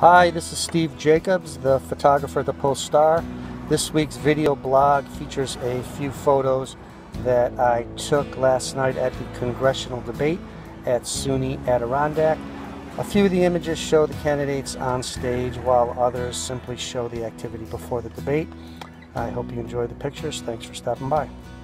Hi, this is Steve Jacobs, the photographer at the Post-Star. This week's video blog features a few photos that I took last night at the Congressional Debate at SUNY Adirondack. A few of the images show the candidates on stage, while others simply show the activity before the debate. I hope you enjoy the pictures. Thanks for stopping by.